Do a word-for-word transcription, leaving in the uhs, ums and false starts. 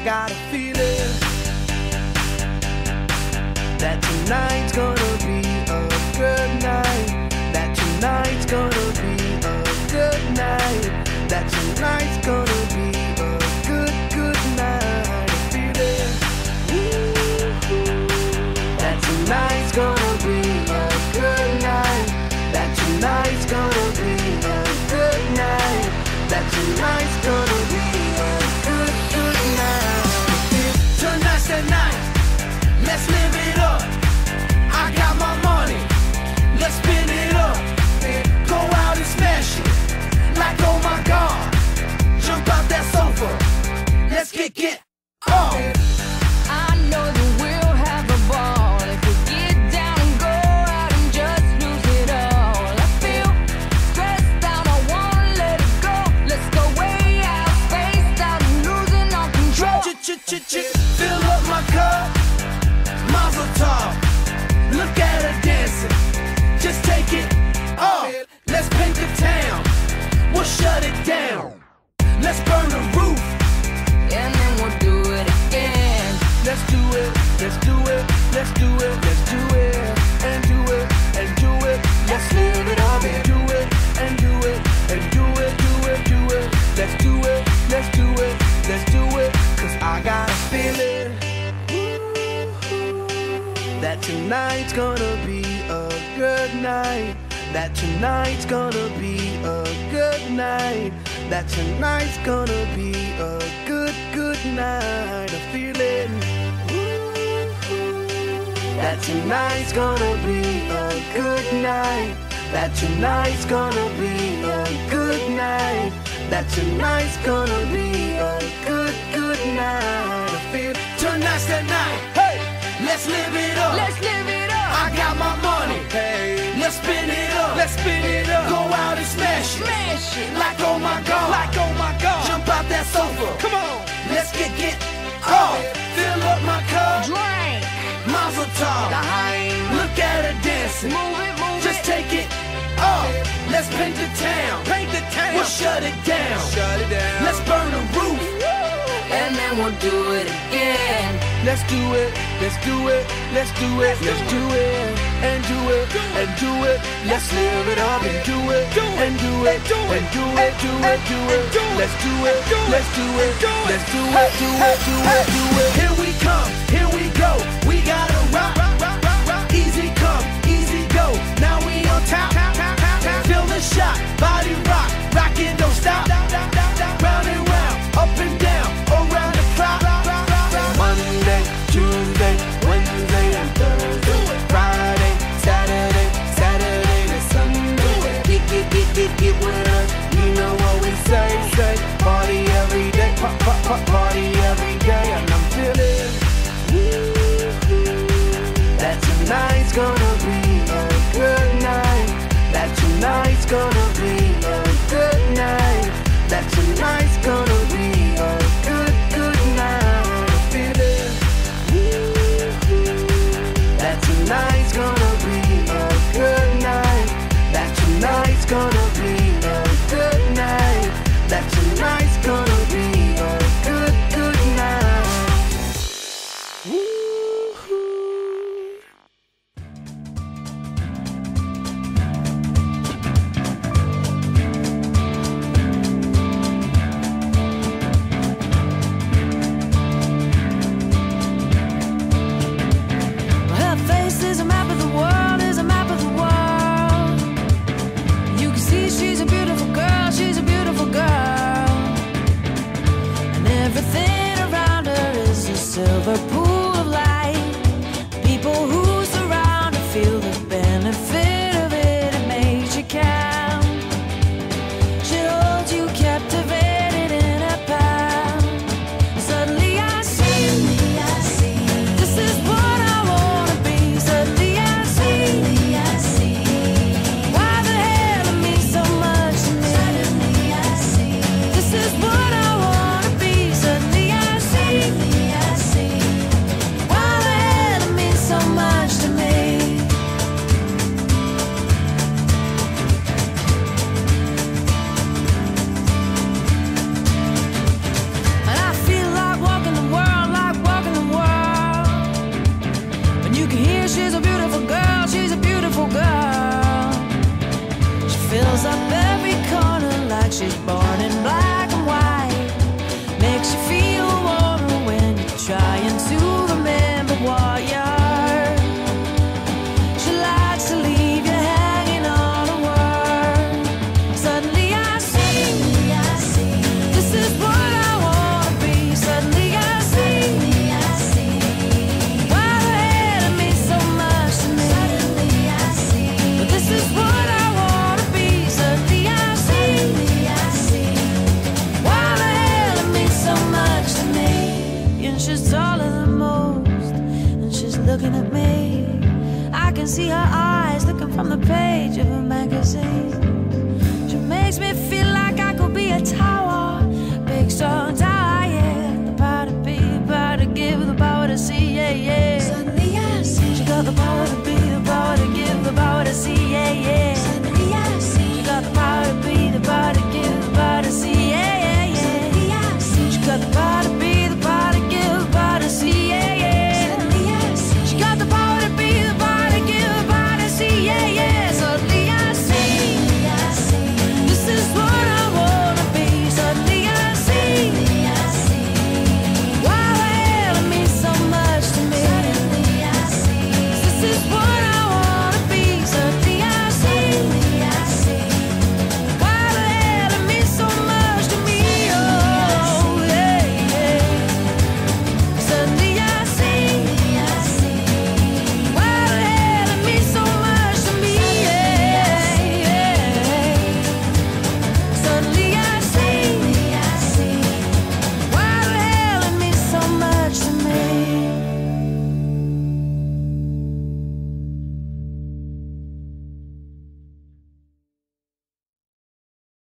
I got a feeling that tonight's gonna be a good night. That tonight's gonna be a good night. That tonight's gonna be a good, good night. A feeling that tonight's gonna be a good night. That tonight's gonna be a good night. That tonight's gonna be a good, good night. Tonight's the night. Let's live it up. I got my money. Let's spin it up. Go out and smash it. Like oh my God. Jump out that sofa. Let's get get up. I know that we'll have a ball if we get down and go out and just lose it all. I feel stressed out, I wanna let it go. Let's go way out, spaced out and losing all control. Ch-ch-ch-ch, fill up my cup. Mazel tov. Look at her dancing. Just take it off. Let's paint the town. We'll shut it down. Let's burn the roof. And then we'll do it again. Let's do it, let's do it, let's do it, let's do it, and do it, and do it. Let's live it up and do it, and do it, and do it, do it, do it. Let's do it, let's do it, let's do it. Cause I got a feeling that tonight's gonna be a good night. That tonight's gonna be a good night. That tonight's gonna be a good, good night. A feeling that tonight's gonna be a good night. That tonight's gonna be a good night. That tonight's gonna be a good, good night. I feel tonight's the night. Hey, let's live it up. Let's live it up. I got my money. Hey, let's spin it up. Let's spin it up. Go out and smash it. Smash it. Like oh my God. Like oh my God. Jump out that sofa. Come on. Let's get get off. Fill up my cup. Drink. Mazel tov. Dime. Look at her dancing. Move it, move Just it. take it off. Let's paint the town. Paint the town. We'll shut it down. Shut it down. Let's burn the roof. And then we'll do it again. Let's do it, let's do it, let's do it, let's do it, and do it, and do it. Let's live it up and do it, and do it, and do it, do it, do it. Let's do it, let's do it, let's do it, do it, do it, do it. Here we come, here we go. We gotta rock, easy come, easy go. Now we on top, feel the shot, body rock, rock it, don't stop. Round and round, up and down, around the clock. Monday, Tuesday, Wednesday, and Thursday, Friday, Saturday, Saturday to Sunday. Get, get, get, get, get with us. You know what we say, say. Party every day, pop, pop, pop, party every day. And I'm feeling that tonight's gonna be a good night. That tonight's gonna be a good night. That tonight's gonna be a good, good night. That tonight's gonna be a good night. That tonight's gonna be a good night. That tonight's gonna be a good, good night. Woo-hoo. Her face is a map of the world, is a map of the world. You can see she's a beautiful girl, she's a beautiful girl. And everything around her is a silver pool of light. People who surround her feel the benefit of it, it makes you count. She holds you captivated in her palm. And suddenly I see, this is what I wanna be. Suddenly I see, why the hell it means so much to me. This is what I wanna be. Suddenly I see, taller than most, and she's looking at me. I can see her eyes looking from the page of a magazine. She makes me feel like I could be a tower, big stone tower, yeah. The power to be, the power to give, the power to see, yeah, yeah. Suddenly I see she got the power to